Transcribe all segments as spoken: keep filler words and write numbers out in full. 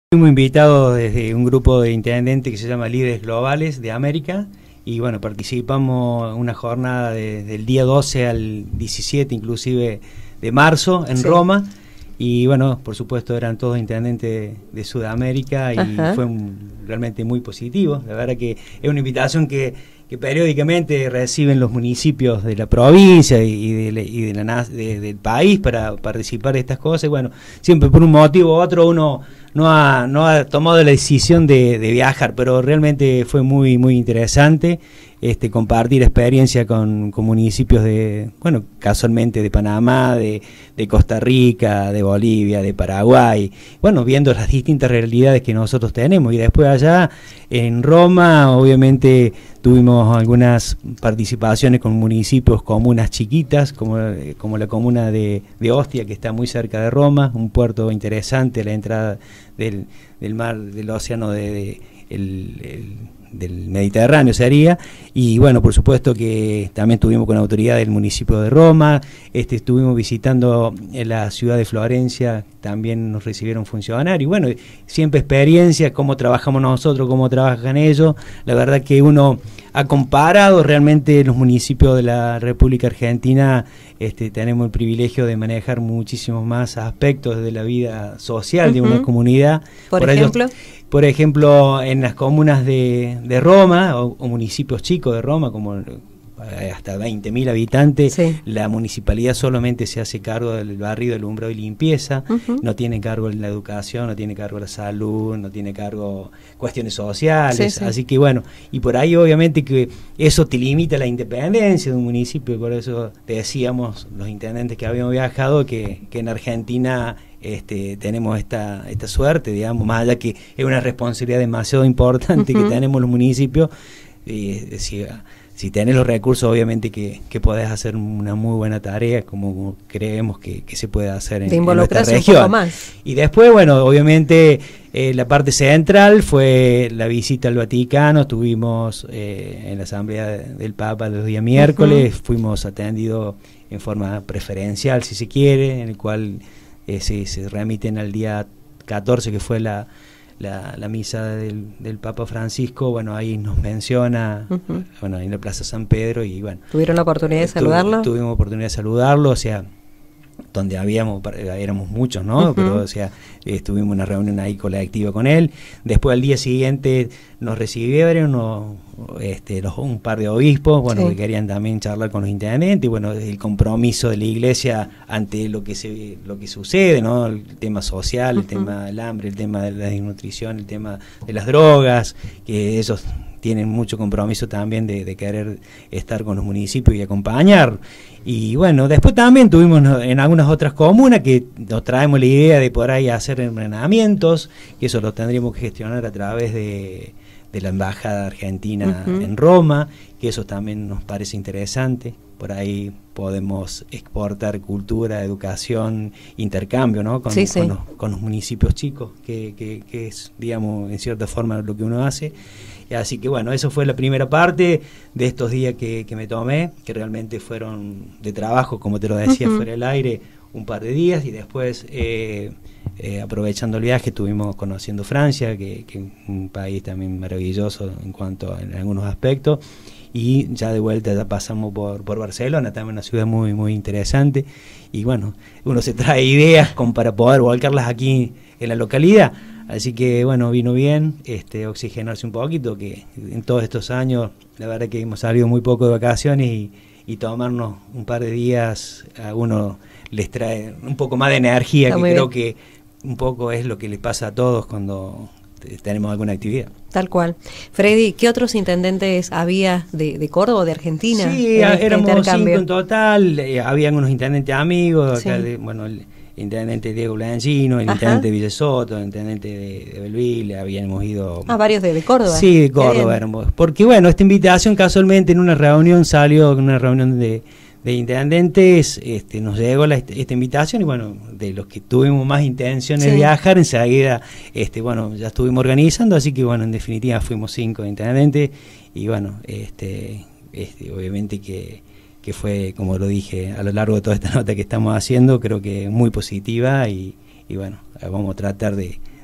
Fuimos invitados desde un grupo de intendentes que se llama Líderes Globales de América y bueno, participamos en una jornada de, del día doce al diecisiete inclusive de marzo en sí. Roma y bueno, por supuesto eran todos intendentes de Sudamérica y Ajá. fue un, realmente muy positivo. La verdad que es una invitación que, que periódicamente reciben los municipios de la provincia y, de, y de la, de, del país para participar de estas cosas y bueno, siempre por un motivo u otro uno no ha, no ha tomado la decisión de, de viajar, pero realmente fue muy muy interesante este compartir experiencia con, con municipios de, bueno, casualmente de Panamá, de, de Costa Rica, de Bolivia, de Paraguay, bueno, viendo las distintas realidades que nosotros tenemos. Y después allá en Roma, obviamente tuvimos algunas participaciones con municipios, comunas chiquitas, como, como la comuna de, de Ostia, que está muy cerca de Roma, un puerto interesante, la entrada del, del mar, del océano de, de el, el, del Mediterráneo sería, y bueno, por supuesto que también estuvimos con autoridad del municipio de Roma, este estuvimos visitando en la ciudad de Florencia, también nos recibieron funcionarios, y bueno, siempre experiencias, cómo trabajamos nosotros, cómo trabajan ellos. La verdad que uno ha comparado realmente los municipios de la República Argentina, este, tenemos el privilegio de manejar muchísimos más aspectos de la vida social uh-huh. de una comunidad. Por, por ejemplo... Ellos, Por ejemplo, en las comunas de, de Roma, o, o municipios chicos de Roma, como hasta veinte mil habitantes, sí. la municipalidad solamente se hace cargo del barrio, del alumbrado y limpieza, uh-huh. no tiene cargo en la educación, no tiene cargo la salud, no tiene cargo cuestiones sociales, sí, sí. así que bueno, y por ahí obviamente que eso te limita la independencia de un municipio, y por eso te decíamos los intendentes que habíamos viajado que, que en Argentina... Este, tenemos esta, esta suerte, digamos, más allá que es una responsabilidad demasiado importante uh-huh. que tenemos los municipios, eh, si, si tenés los recursos obviamente que, que podés hacer una muy buena tarea como creemos que, que se puede hacer en, en nuestra región. Un poco más. Y después, bueno, obviamente eh, la parte central fue la visita al Vaticano, estuvimos eh, en la Asamblea del Papa los días miércoles, uh-huh. fuimos atendidos en forma preferencial si se quiere, en el cual... Eh, se, se remiten al día catorce, que fue la, la, la misa del, del Papa Francisco. Bueno, ahí nos menciona, uh-huh. bueno, ahí en la Plaza San Pedro, y bueno. ¿Tuvieron la oportunidad de saludarlo? Tu, tuvimos oportunidad de saludarlo, o sea, donde habíamos, éramos muchos, ¿no? Uh-huh. Pero, o sea, estuvimos en una reunión ahí colectiva con él. Después, al día siguiente, nos recibieron unos, este, los, un par de obispos, bueno, sí. que querían también charlar con los intendentes, y bueno, el compromiso de la iglesia ante lo que se lo que sucede, ¿no? El tema social, uh-huh. el tema del hambre, el tema de la desnutrición, el tema de las drogas, que ellos tienen mucho compromiso también de, de querer estar con los municipios y acompañar. Y bueno, después también tuvimos en algunas otras comunas que nos traemos la idea de por ahí hacer entrenamientos, que eso lo tendríamos que gestionar a través de, de la Embajada Argentina uh-huh. en Roma, que eso también nos parece interesante. Por ahí podemos exportar cultura, educación, intercambio, ¿no? Con, sí, sí. con, los, con los municipios chicos, que, que, que es, digamos, en cierta forma lo que uno hace. Así que bueno, eso fue la primera parte de estos días que, que me tomé, que realmente fueron de trabajo, como te lo decía, uh-huh. fuera del aire, un par de días, y después, eh, eh, aprovechando el viaje, estuvimos conociendo Francia, que, que es un país también maravilloso en cuanto a en algunos aspectos, y ya de vuelta ya pasamos por, por Barcelona, también una ciudad muy muy interesante, y bueno, uno se trae ideas como para poder volcarlas aquí en la localidad. Así que bueno, vino bien este, oxigenarse un poquito, que en todos estos años la verdad que hemos salido muy poco de vacaciones, y, y tomarnos un par de días a uno les trae un poco más de energía, Está que creo bien. que un poco es lo que les pasa a todos cuando tenemos alguna actividad. Tal cual. Freddy, ¿qué otros intendentes había de, de Córdoba, de Argentina? Sí, este éramos cinco en total, eh, habían unos intendentes amigos, acá sí. de, bueno, el, intendente Diego Blancino, el Ajá. intendente Villesoto, el intendente de, de Belville, habíamos ido... Ah, varios de, de Córdoba. Sí, de Córdoba éramos. Porque bueno, esta invitación casualmente en una reunión salió, en una reunión de, de intendentes, este, nos llegó la, esta invitación, y bueno, de los que tuvimos más intenciones sí. de viajar, enseguida, este, bueno, ya estuvimos organizando, así que bueno, en definitiva fuimos cinco intendentes, y bueno, este, este obviamente que... que fue, como lo dije, a lo largo de toda esta nota que estamos haciendo, creo que muy positiva, y, y bueno, vamos a tratar de,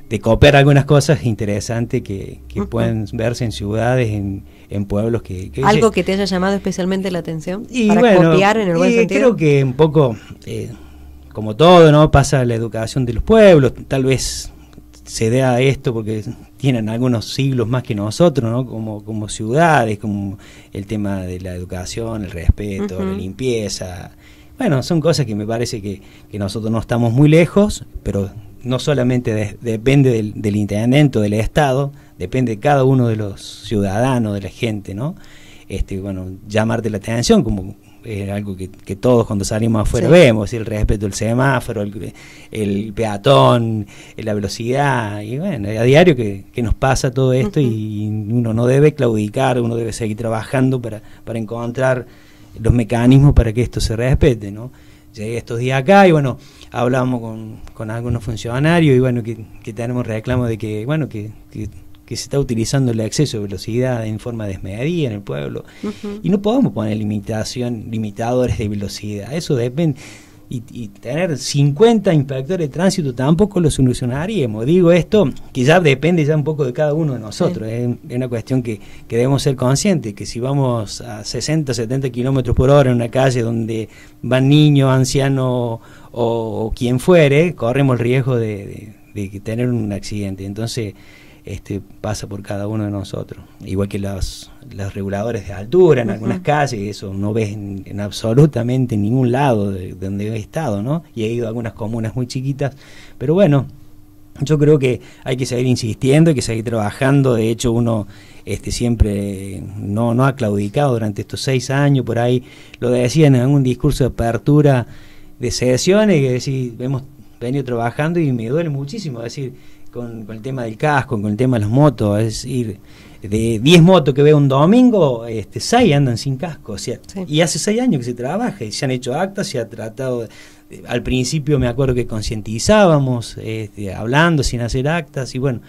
de copiar algunas cosas interesantes que, que uh-huh. pueden verse en ciudades, en, en pueblos que, que... ¿Algo que te haya llamado especialmente la atención? Y para bueno, copiar en el buen y sentido. Creo que un poco, eh, como todo, ¿no? Pasa la educación de los pueblos, tal vez se dé a esto porque tienen algunos siglos más que nosotros, ¿no? Como, como ciudades, como el tema de la educación, el respeto, uh-huh. la limpieza. Bueno, son cosas que me parece que, que nosotros no estamos muy lejos, pero no solamente de, depende del, del intendente o del Estado, depende de cada uno de los ciudadanos, de la gente, ¿no? Este, bueno, llamarte la atención, como es algo que, que todos cuando salimos afuera sí. vemos, el respeto del semáforo, el, el peatón, la velocidad, y bueno, a diario que, que nos pasa todo esto uh-huh. y uno no debe claudicar, uno debe seguir trabajando para, para encontrar los mecanismos para que esto se respete, ¿no? Llegué estos días acá y bueno, hablamos con, con algunos funcionarios y bueno, que, que tenemos reclamo de que, bueno, que, que, que se está utilizando el exceso de velocidad en forma desmedida en el pueblo uh-huh. y no podemos poner limitación, limitadores de velocidad, eso depende, y, y tener cincuenta inspectores de tránsito tampoco lo solucionaríamos. Digo esto, que ya depende ya un poco de cada uno de nosotros, sí. es, es una cuestión que, que debemos ser conscientes, que si vamos a sesenta, setenta kilómetros por hora en una calle donde van niños, ancianos o, o quien fuere, corremos el riesgo de, de, de tener un accidente. Entonces este pasa por cada uno de nosotros, igual que los, los reguladores de altura en uh-huh. algunas calles, eso no ves en, en absolutamente ningún lado de, de donde he estado, ¿no? Y he ido a algunas comunas muy chiquitas, pero bueno, yo creo que hay que seguir insistiendo, hay que seguir trabajando. De hecho uno este siempre no, no ha claudicado durante estos seis años, por ahí lo decían en algún discurso de apertura de sesiones, que decir, hemos venido trabajando y me duele muchísimo decir, Con, con el tema del casco, con el tema de las motos, es decir, de diez motos que veo un domingo, este, seis andan sin casco, o sea, sí. y hace seis años que se trabaja y se han hecho actas, se ha tratado, de, de, al principio me acuerdo que concientizábamos, este, hablando sin hacer actas, y bueno,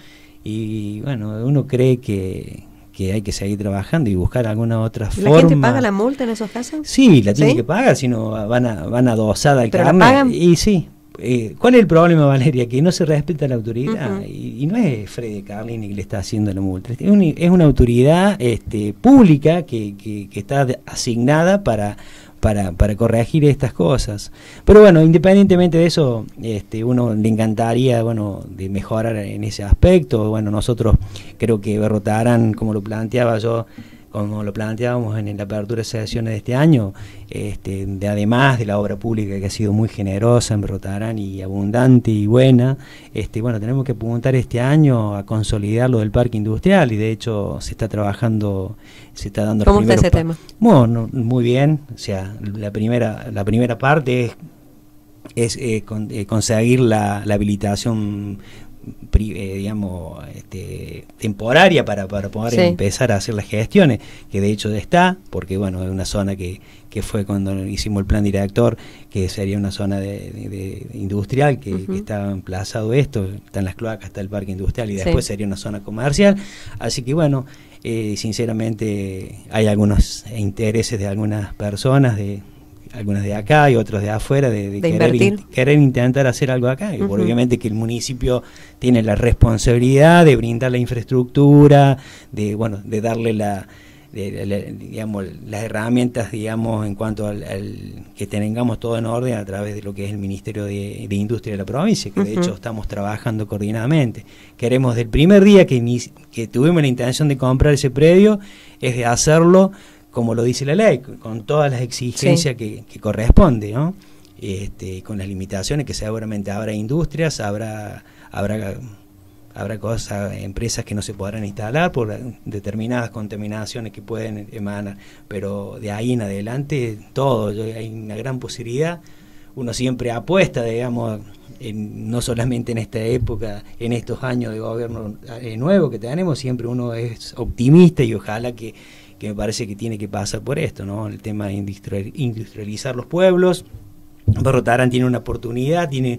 y bueno, uno cree que, que hay que seguir trabajando y buscar alguna otra ¿La forma. ¿La gente paga la multa en esos casos? Sí, la tiene ¿Sí? que pagar, si no van a, van adosada al ¿Pero carnet. la pagan? Y sí. Eh, ¿Cuál es el problema, Valeria? Que no se respeta la autoridad, uh-huh. y, y no es Freddy Carlini que le está haciendo la multa, es, un, es una autoridad este, pública que, que, que está asignada para, para, para corregir estas cosas. Pero bueno, independientemente de eso, este, uno le encantaría, bueno, de mejorar en ese aspecto. Bueno, nosotros creo que Berrotarán, como lo planteaba yo, como lo planteábamos en la apertura de sesiones de este año, este, de, además de la obra pública que ha sido muy generosa en Berrotarán y abundante y buena, este, bueno, tenemos que apuntar este año a consolidar lo del parque industrial, y de hecho se está trabajando, se está dando ¿Cómo está ese tema? Bueno, muy bien, o sea, la primera, la primera parte es, es eh, con, eh, conseguir la, la habilitación Eh, digamos este, temporaria para, para poder sí. empezar a hacer las gestiones, que de hecho está, porque bueno, es una zona que, que fue cuando hicimos el plan director, que sería una zona de, de, de industrial, que, uh-huh. que está emplazado esto, están las cloacas, está el parque industrial, y después sí. sería una zona comercial, así que bueno, eh, sinceramente hay algunos intereses de algunas personas, de algunas de acá y otros de afuera, de, de, de querer, in, querer intentar hacer algo acá. Y uh-huh. obviamente que el municipio tiene la responsabilidad de brindar la infraestructura, de bueno, de darle la, de, de, de, digamos, las herramientas, digamos, en cuanto al, al que tengamos todo en orden a través de lo que es el Ministerio de, de Industria de la provincia, que uh-huh. de hecho estamos trabajando coordinadamente. Queremos del primer día que, que tuvimos la intención de comprar ese predio, es de hacerlo como lo dice la ley, con todas las exigencias sí. que, que corresponde, ¿no? Este, con las limitaciones que seguramente habrá industrias, habrá habrá habrá cosas, empresas que no se podrán instalar por determinadas contaminaciones que pueden emanar, pero de ahí en adelante todo, hay una gran posibilidad. Uno siempre apuesta, digamos, en, no solamente en esta época, en estos años de gobierno eh, nuevo que tenemos, siempre uno es optimista y ojalá que que me parece que tiene que pasar por esto, ¿no? El tema de industrializar los pueblos. Berrotarán tiene una oportunidad, tiene,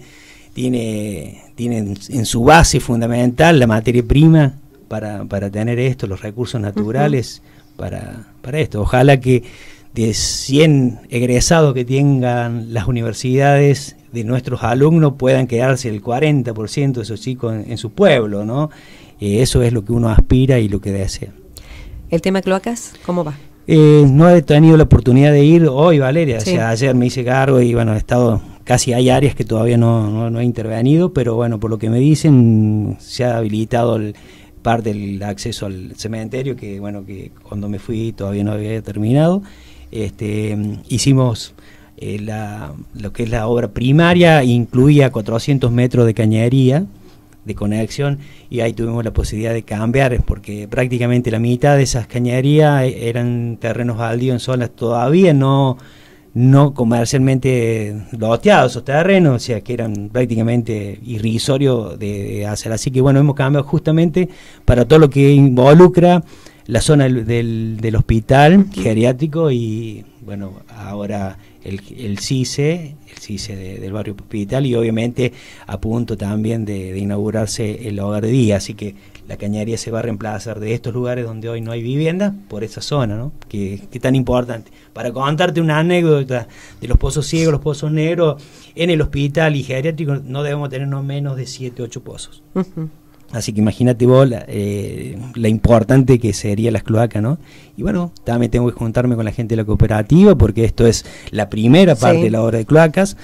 tiene, tiene en, en su base fundamental la materia prima para, para tener esto, los recursos naturales uh-huh. para, para esto. Ojalá que de cien egresados que tengan las universidades de nuestros alumnos puedan quedarse el cuarenta por ciento de esos chicos en, en su pueblo, ¿no? Eh, eso es lo que uno aspira y lo que desea. ¿El tema cloacas, cómo va? Eh, no he tenido la oportunidad de ir hoy, Valeria, Sí. o sea, ayer me hice cargo y bueno, he estado, casi hay áreas que todavía no, no, no he intervenido, pero bueno, por lo que me dicen, se ha habilitado el, parte del acceso al cementerio, que bueno, que cuando me fui todavía no había terminado. Este, hicimos eh, la, lo que es la obra primaria, incluía cuatrocientos metros de cañería, de conexión, y ahí tuvimos la posibilidad de cambiar, porque prácticamente la mitad de esas cañerías eran terrenos baldíos en zonas todavía no, no comercialmente loteados esos terrenos, o sea que eran prácticamente irrisorios de, de hacer. Así que bueno, hemos cambiado justamente para todo lo que involucra la zona del, del, del hospital geriátrico y bueno, ahora el, el CICE, el CICE de, del barrio hospital, y obviamente a punto también de, de inaugurarse el hogar de día, así que la cañería se va a reemplazar de estos lugares donde hoy no hay vivienda por esa zona, ¿no? Que, que tan importante. Para contarte una anécdota de los pozos ciegos, los pozos negros, en el hospital y geriátrico no debemos tener no menos de siete, ocho pozos. Uh-huh. Así que imagínate vos la, eh, la importante que sería las cloacas, ¿no? Y bueno, también tengo que juntarme con la gente de la cooperativa porque esto es la primera parte sí. de la obra de cloacas.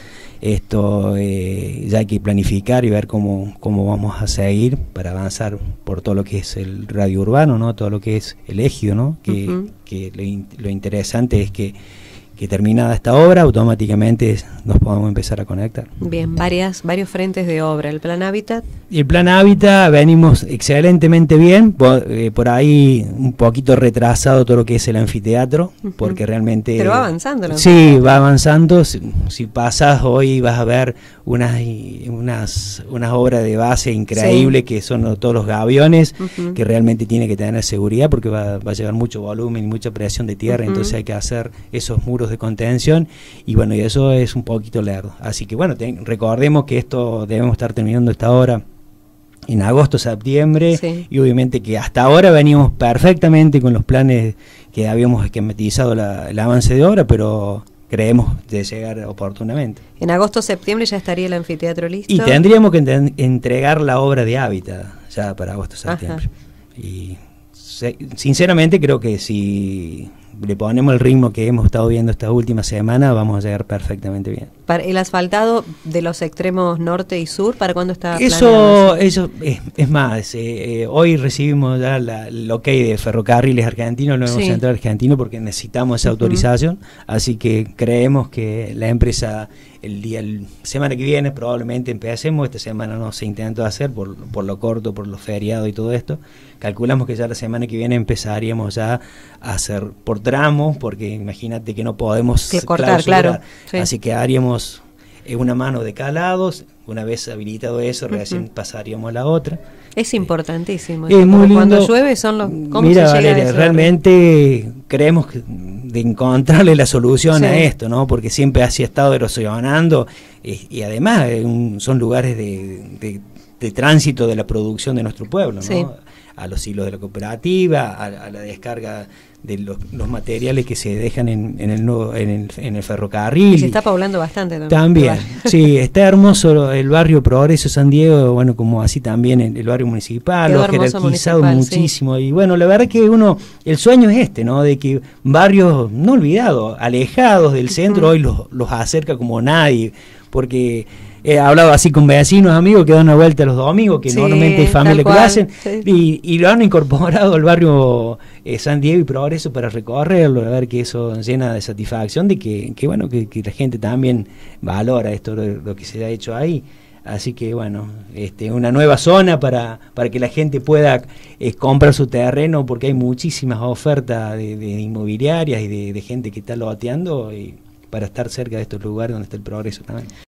Esto eh, ya hay que planificar y ver cómo, cómo vamos a seguir para avanzar por todo lo que es el radio urbano, ¿no? Todo lo que es el ejido, ¿no? Que, uh-huh. que lo, lo interesante es que que terminada esta obra, automáticamente nos podemos empezar a conectar. Bien, varias, varios frentes de obra. ¿El plan Hábitat? Y el plan Hábitat venimos excelentemente bien, por, eh, por ahí un poquito retrasado todo lo que es el anfiteatro, uh-huh. porque realmente... Pero va avanzando. ¿No? Sí, va avanzando. Si, si pasas hoy vas a ver unas unas, unas obras de base increíbles sí. que son todos los gaviones, uh-huh. que realmente tiene que tener seguridad porque va, va a llevar mucho volumen y mucha presión de tierra, uh-huh. entonces hay que hacer esos muros de contención y bueno, y eso es un poquito lerdo. Así que bueno, te, recordemos que esto debemos estar terminando esta obra en agosto, septiembre, sí. y obviamente que hasta ahora veníamos perfectamente con los planes que habíamos esquematizado la, el avance de obra, pero creemos de llegar oportunamente. En agosto, septiembre ya estaría el anfiteatro listo. Y tendríamos que ent- entregar la obra de Hábitat ya para agosto, septiembre. Ajá. Y se, sinceramente creo que si le ponemos el ritmo que hemos estado viendo estas últimas semanas, vamos a llegar perfectamente bien. Para el asfaltado de los extremos norte y sur, ¿para cuándo está eso planeado? Eso es, es más, eh, eh, hoy recibimos ya la, el ok de Ferrocarriles Argentinos, lo nuevo sí. central argentino, porque necesitamos esa uh-huh. autorización, así que creemos que la empresa el día, el semana que viene probablemente empecemos, esta semana no se intentó hacer por, por lo corto, por lo feriado y todo esto, calculamos que ya la semana que viene empezaríamos ya a hacer por tramos, porque imagínate que no podemos que cortar, claro, sí. así que haríamos una mano de cada lado, una vez habilitado eso, uh-huh. recién pasaríamos a la otra. Es importantísimo. Es muy lindo. Cuando llueve son los... ¿Cómo Mira, se llega Valeria, a eso? Realmente creemos que de encontrarle la solución sí. a esto, ¿no? Porque siempre ha estado erosionando eh, y además eh, un, son lugares de, de, de tránsito de la producción de nuestro pueblo, ¿no? Sí. A los hilos de la cooperativa, a, a la descarga de los, los materiales que se dejan en, en, el, nuevo, en, el, en el ferrocarril. Y se está poblando bastante también. También, sí, está hermoso el barrio Progreso San Diego, bueno, como así también el, el barrio municipal, Quedó lo ha jerarquizado municipal, muchísimo. Sí. Y bueno, la verdad que uno, el sueño es este, ¿no? De que barrios no olvidados, alejados del centro, uh-huh. hoy los, los acerca como nadie, porque... He hablado así con vecinos, amigos que dan una vuelta los domingos, que sí, normalmente hay familias que lo hacen, sí. y, y lo han incorporado al barrio eh, San Diego y Progreso para recorrerlo, a ver que eso llena de satisfacción de que, que bueno, que, que la gente también valora esto, lo, lo que se ha hecho ahí. Así que bueno, este, una nueva zona para, para que la gente pueda eh, comprar su terreno, porque hay muchísimas ofertas de, de inmobiliarias y de, de gente que está loteando y para estar cerca de estos lugares donde está el progreso también.